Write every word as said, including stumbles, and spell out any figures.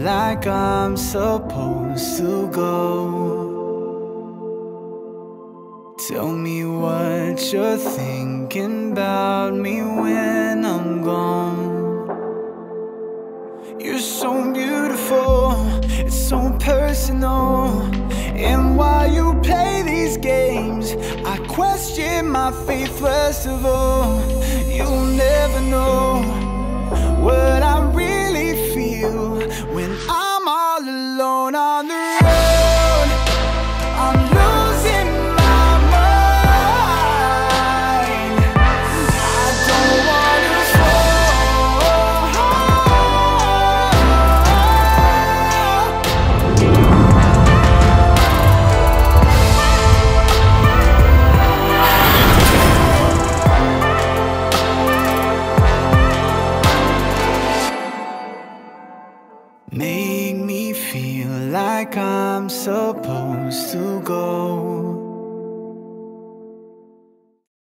like I'm supposed to go. Tell me what you're thinking about me when I'm gone. You're so beautiful, it's so personal. And while you play these games, I question my faith first of all. You'll never know what I really feel when I'm all alone on the road. I'm losing my mind. I don't wanna fall. Make me feel like I'm supposed to go.